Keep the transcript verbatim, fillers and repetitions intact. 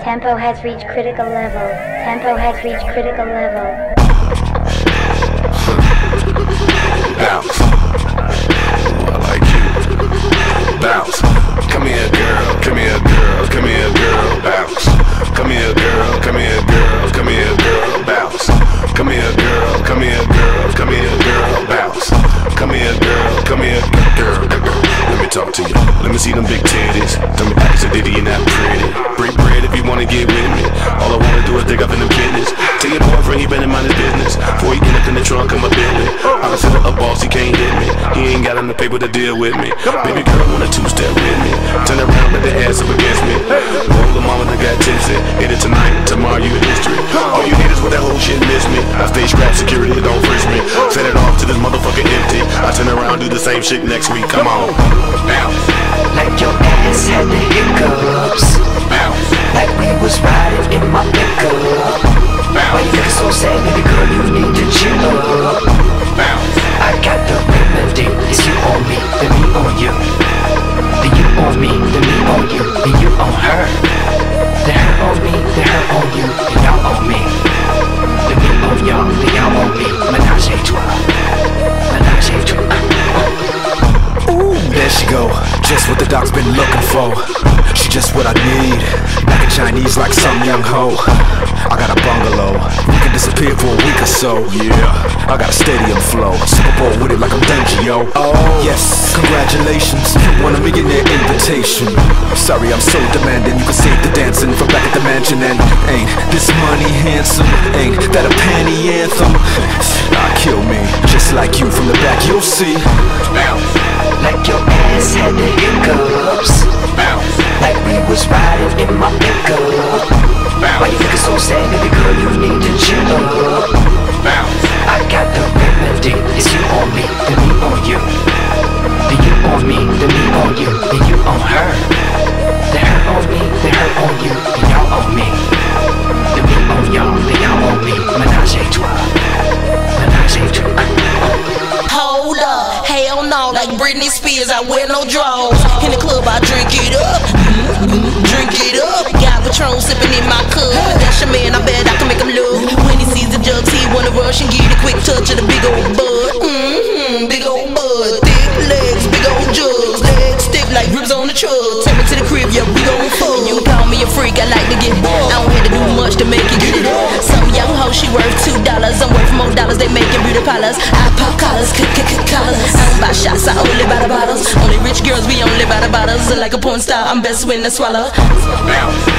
Tempo has reached critical level. Tempo has reached critical level. Bounce. Ooh, I like you. Bounce. Come here, girl. Come here, girl. Come here, girl. Bounce. Come here, girl. Come here, girl. Come here, girl. Bounce. Come here, girl. Come here, girl. Come here, girl. Bounce. Come here, girl. Come here, girl. girl. Let me talk to you. Let me see them big titties. Tell me ask a ditty and that pretty. Break bread if you wanna get with me. All I wanna do is dig up in the business. Tell your boyfriend he better mind his business. Before he get up in the trunk of my Bentley. I consider a boss, he can't hit me. He ain't got enough paper to deal with me. Baby girl wanna two-step with me. Turn around, let the ass up against me. Roll the mama that got tipsy. Hit it tonight, tomorrow you in history. All you need is with that whole shit miss me. I stay strapped, security don't frisk me. Set it off till this motherfucker empty. I turn around, do the same shit next week. Come on. Bounce. Like your ass had the hiccups. Bounce. Like we was riding in my pickup. Why you looking so sad, baby girl, you need to chill up. Bounce. I got the remedy. It's you on me, then me on you. Then you on me, then me on you. Then you on her. Then her on me, then her on you. Then y'all on me. Then me on y'all, then y'all on me. Menage a trois. Menage a trois. Ooh, there she go, just what the doc's been looking for. She just what I need, back in Chinese like some young hoe. I got a bungalow, we can disappear for a week or so. Yeah, I got a stadium flow, Super Bowl with it like I'm Dungio. Oh, yes, congratulations, you won a millionaire invitation. Sorry I'm so demanding, you can save the dancing from back at the mansion. And ain't this money handsome, ain't that a panty anthem? Ah, kill me, just like you from the back you'll see. Like your ass had the hiccups. Bounce. Like we was riding in my pickup. Why you looking so sad, baby girl, you need to chill up. Bounce. I got the remedy. It's you on me, then me on you. Then you on me, then me on you. Then you on her. Then her on me, then her on you. Then y'all on me. Then me on y'all, then y'all on me. Menage a trois. Menage a trois. Hold up, hell no, like Britney Spears, I wear no drawers. In the club, I drink it up, drink it up. Got Patron sipping in my cup. That's your man, I bet I can make him look. When he sees the jugs, he wanna rush and get a quick touch of the big old bud. Mm-hmm, big old bud, thick legs, big old jugs, legs stiff like ribs on the truck. Take me to the crib, yeah, we gon' fuck. You call me a freak, I like to get bored. I don't have to do much to make you get it up. Some young hoe, she worth two dollars. I'm worth more dollars, they making beauty parlors. I pop collars, collars. I don't buy shots, I only buy the bottles. Only rich girls, we only buy the bottles. Like a porn star, I'm best when I swallow. Bounce.